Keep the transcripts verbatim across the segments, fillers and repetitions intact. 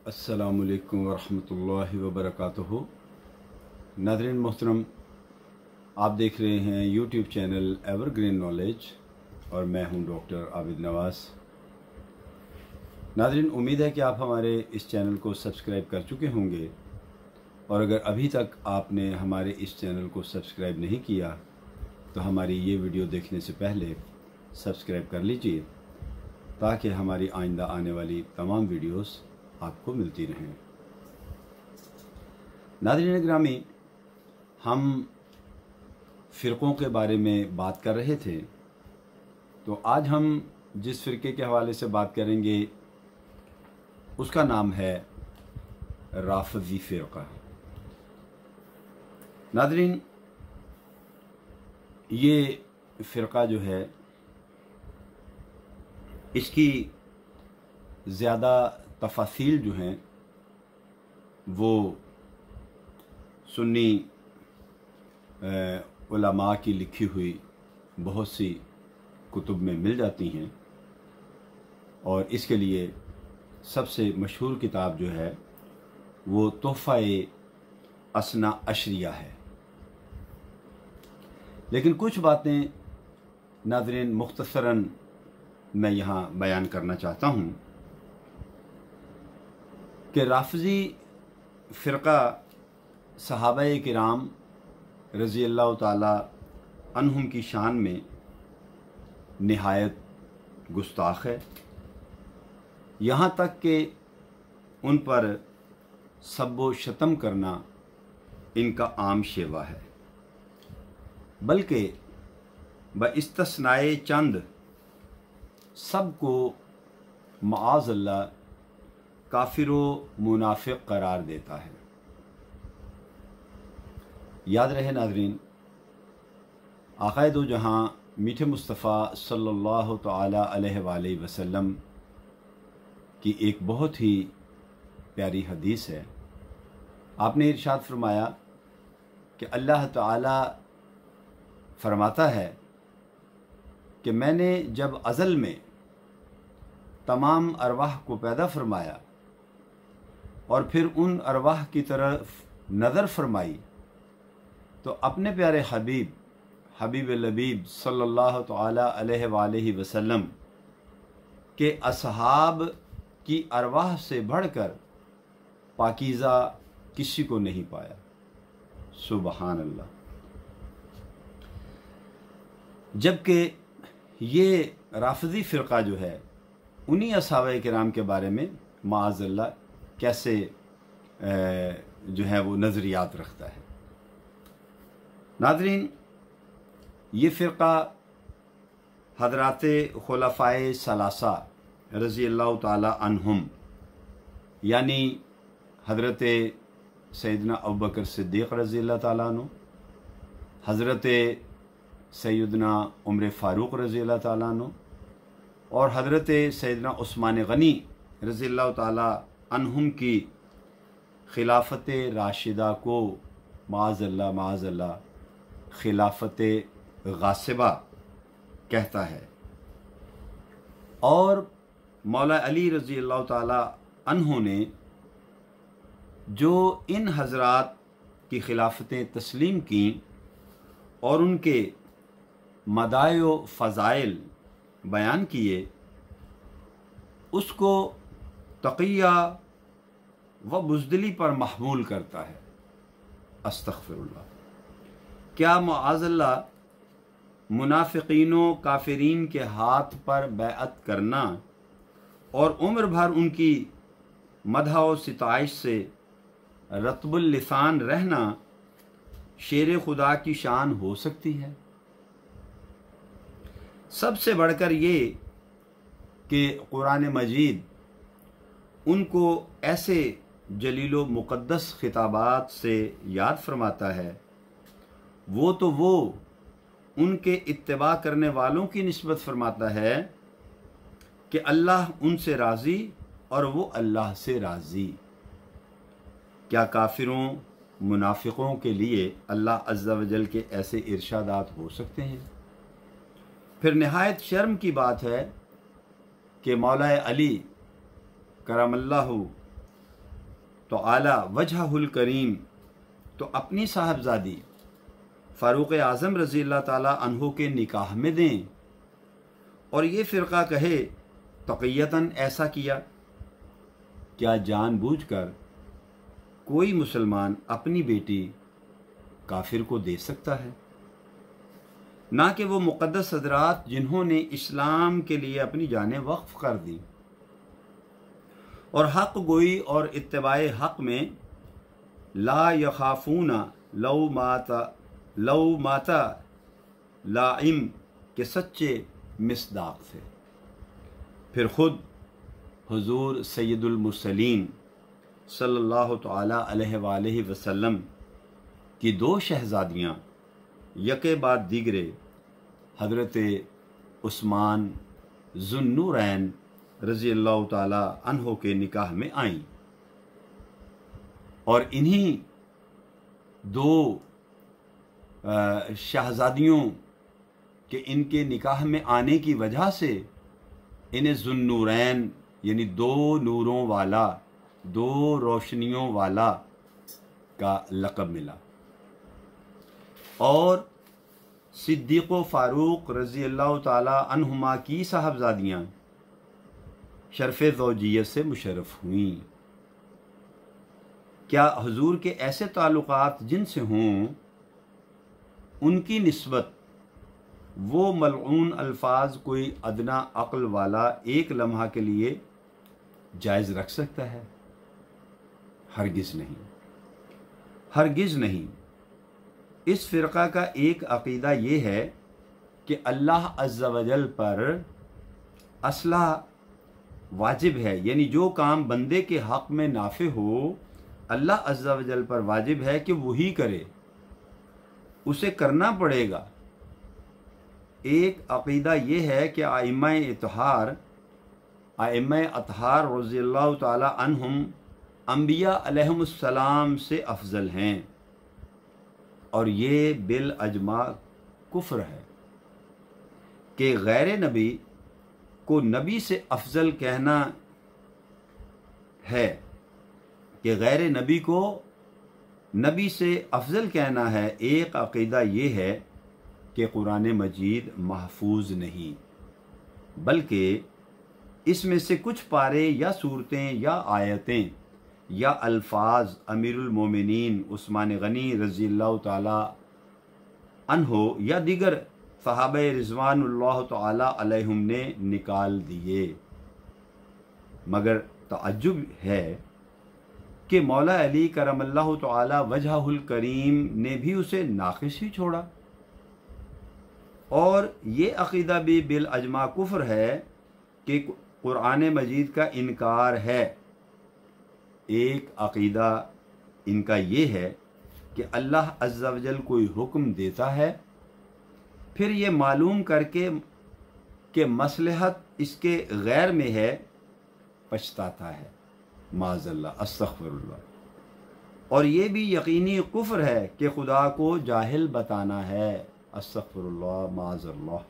अस्सलामुअलैकुम वरहमतुल्लाहि वबरकातुहू। नाज़रीन मोहतरम, आप देख रहे हैं यूट्यूब चैनल एवरग्रीन नॉलेज और मैं हूं डॉक्टर आबिद नवाज़। नाज़रीन, उम्मीद है कि आप हमारे इस चैनल को सब्सक्राइब कर चुके होंगे, और अगर अभी तक आपने हमारे इस चैनल को सब्सक्राइब नहीं किया तो हमारी ये वीडियो देखने से पहले सब्सक्राइब कर लीजिए, ताकि हमारी आइंदा आने वाली तमाम वीडियोस आपको मिलती रहें। नाज़रीन गिरामी, हम फ़िरक़ों के बारे में बात कर रहे थे, तो आज हम जिस फ़िरक़े के हवाले से बात करेंगे उसका नाम है राफ़ज़ी फ़िरक़ा। नाज़रीन, ये फ़िरक़ा जो है, इसकी ज़्यादा तफ़ासील जो हैं वो सुन्नी उलमा की लिखी हुई बहुत सी कुतुब में मिल जाती हैं, और इसके लिए सबसे मशहूर किताब जो है वो तोहफ़ा-ए असना अशरिया है। लेकिन कुछ बातें नाज़रीन मुख्तसरन मैं यहाँ बयान करना चाहता हूँ कि राफ़ज़ी फ़िरक़ा सहाबाए किराम रज़ी अल्लाह ताला अन्हुम की शान में निहायत गुस्ताख़ है, यहाँ तक कि उन पर सब व शतम करना इनका आम शेवा है। बल्कि बइस्तिस्नाए चंद सबको मआज़ल्लाह काफिर व मुनाफिक करार देता है। याद रहे नाज़रीन, आक़ाए दो जहाँ मीठे मुस्तफ़ा सल्लल्लाहु तआला अलैहि वसल्लम की एक बहुत ही प्यारी हदीस है। आपने इरशाद फरमाया कि अल्लाह ताला फरमाता है कि मैंने जब अज़ल में तमाम अरवाह को पैदा फरमाया और फिर उन अरवाह की तरफ नज़र फरमाई, तो अपने प्यारे हबीब हबीब लबीब सल्लल्लाहु तआला अलैहि वसल्लम के असहाब की अरवाह से बढ़कर पाकीज़ा किसी को नहीं पाया। सुबहान अल्लाह। जबकि ये राफ़ज़ी फ़िरक़ा जो है उन्हीं असहाबे किराम के बारे में माअज़ल्लाह कैसे जो है वो नज़रियात रखता है। नाज़रीन, ये फ़िरक़ा हज़राते खुलफ़ाए सलासा रज़ी अल्लाह ताला अन्हुम, यानी हज़रते सैयदना अबू बकर सिद्दीक़ रज़ी अल्लाह ताला अन्हु, हज़रते सैयदना उमर फ़ारूक़ रज़ी अल्लाह ताला अन्हु और हज़रते सैयदना उस्मान गनी रज़ी अल्लाह ताला अन्हुम की खिलाफत राशिदा को माअज़ल्लाह माअज़ल्लाह खिलाफत गासिबा कहता है। और मौला अली रज़ी अल्लाह ताला अन्हु ने जो इन हज़रात की खिलाफतें तस्लीम की और उनके मदाए व फ़ज़ाइल बयान किए, उसको तक़िया व बुज़दिली पर महमूल करता है। अस्तग़फ़िरुल्लाह। क्या मआज़ल्लाह मुनाफ़िक़ीनों काफ़िरीन के हाथ पर बैअत करना और उम्र भर उनकी मदह व सिताइश से रत्बुल लिसान रहना शेर खुदा की शान हो सकती है? सबसे बढ़कर ये कि कुरान मजीद उनको ऐसे जलीलो मुक़द्दस खिताबात से याद फरमाता है, वो तो वो उनके इत्तिबा करने वालों की निस्बत फरमाता है कि अल्लाह उनसे राज़ी और वो अल्लाह से राज़ी। क्या काफिरों मुनाफिकों के लिए अल्लाह अज़्ज़ा वजल के ऐसे इरशादात हो सकते हैं? फिर निहायत शर्म की बात है कि मौला अली करमल्लाहु تو आला वजहुल करीम, तो अपनी साहबजादी फ़ारूक़ आज़म रज़ी अल्लाह ताला अन्हो के निकाह में दें। और ये फ़िरक़ा कहे तक़ियतन ऐसा किया, क्या जानबूझकर कोई मुसलमान अपनी बेटी काफिर को दे सकता है? ना कि वो मुक़द्दस हज़रात जिन्होंने इस्लाम के लिए अपनी जानें वक्फ़ कर दी और हक़ गोई और इत्तिबाए हक़ में ला यखाफूना लौ माता लौ माता लाइम के सच्चे मिसदाक थे। फिर ख़ुद हुज़ूर सैयदुल मुरसलीन सल्लल्लाहु तआला अलैहि वसल्लम की दो शहज़ादियाँ यके बाद दीगरे हज़रत उस्मान ज़ुन्नूरैन रज़ी अल्लाह ताला अन्हो के निकाह में आईं और इन्हीं दो शहज़ादियों के इनके निकाह में आने की वजह से इन्हें ज़ुन्नूरैन यानी दो नूरों वाला, दो रोशनियों वाला का लक़ब मिला। और सिद्दीक़ व फ़ारूक रज़ी अल्लाह ताला अन्हुमा की साहबजादियाँ शर्फ़ ज़ौजियत से मुशर्रफ़ हुईं। क्या हुज़ूर के ऐसे ताल्लुक़ात जिनसे हों उनकी निस्बत वो मलऊन अल्फाज कोई अदना अक्ल वाला एक लम्हा के लिए जायज़ रख सकता है? हरगिज़ नहीं, हरगिज़ नहीं। इस फ़िरक़ा का एक अक़ीदा ये है कि अल्लाह अज़्ज़ा वजल पर असला वाजिब है, यानी जो काम बंदे के हक़ में नाफ़े हो अल्लाह अज़्ज़ा वजल पर वाजिब है कि वही करे, उसे करना पड़ेगा। एक अक़ीदा ये है कि आइम्मा इत्हार आइम्मा अतहार रज़ियल्लाहु ताला अन्हुम अंबिया अलैहिमुस्सलाम से अफजल हैं और ये बिल अजमा कुफ्र है कि गैर नबी को नबी से अफजल कहना है, कि गैर नबी को नबी से अफजल कहना है। एक अक़ीदा ये है कि कुरान मजीद महफूज नहीं, बल्कि इसमें से कुछ पारे या सूरतें या आयतें या अल्फाज अमीरुल मोमिनीन उस्मान गनी रज़ी अल्लाह ताला अन्हो या दीगर सहाबे रिज़वानुल्लाह ताला अलैहिम ने निकाल दिए। मगर तअज्जुब है कि मौला अली करमल्लाहु ताला वजहुल करीम ने भी उसे नाक़िस ही छोड़ा। और ये अक़ीदा भी बिल अजमा कुफ्र है कि कुरान मजीद का इनकार है। एक अक़ीदा इनका ये है कि अल्लाह अज़्ज़ा वजल कोई हुक्म देता है, फिर ये मालूम करके कि मसलहत इसके गैर में है पछताता है, माज़ल्लाह अस्तग़फ़िरुल्लाह। और ये भी यकीनी कुफ्र है कि खुदा को जाहिल बताना है, अस्तग़फ़िरुल्लाह माज़ल्लाह।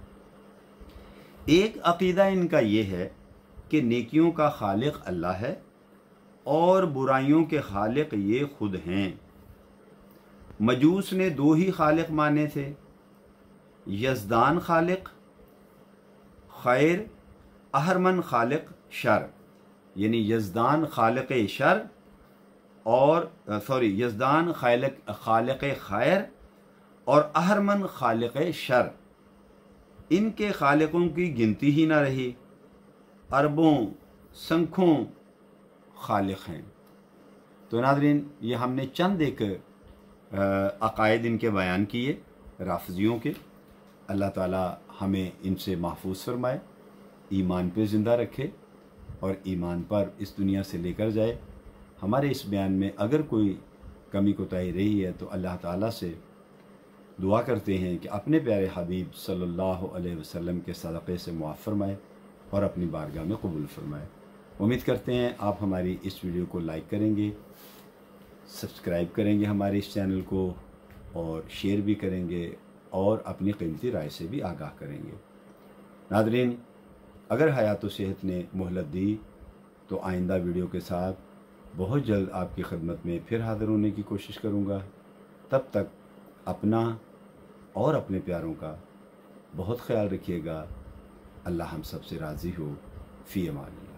एक अक़ीदा इनका ये है कि नेकियों का खालिक अल्लाह है और बुराइयों के खालिक ये खुद हैं। मजूस ने दो ही खालिक माने थे, यज़दान खालिक खैर, अहरमन खालिक शर, यानी यज़दान खालिक शर और सॉरी यज़दान खालिक खालिक खैर और अहरमन खालिक शर। इनके खालिकों की गिनती ही ना रही, अरबों संख्यों खालिक हैं। तो नाज़रीन, ये हमने चंद एक अक़ायद इनके बयान किए राफ़िज़ियों के। अल्लाह ताला हमें इनसे महफूज फरमाए, ईमान पे ज़िंदा रखे और ईमान पर इस दुनिया से लेकर जाए। हमारे इस बयान में अगर कोई कमी कोताही रही है तो अल्लाह ताला से दुआ करते हैं कि अपने प्यारे हबीब सल्लल्लाहु अलैहि वसल्लम के सदक़े से मुआफ़ फरमाए और अपनी बारगाह में कबूल फरमाए। उम्मीद करते हैं आप हमारी इस वीडियो को लाइक करेंगे, सब्सक्राइब करेंगे हमारे इस चैनल को और शेयर भी करेंगे और अपनी कीमती राय से भी आगाह करेंगे। नाज़रीन, अगर हयात व सेहत ने मोहलत दी तो आइंदा वीडियो के साथ بہت جلد آپ کی خدمت میں پھر حاضر ہونے کی کوشش کروں گا۔ تب تک اپنا اور اپنے پیاروں کا بہت خیال رکھیے گا۔ اللہ ہم سب سے راضی ہو۔ فی امان اللہ۔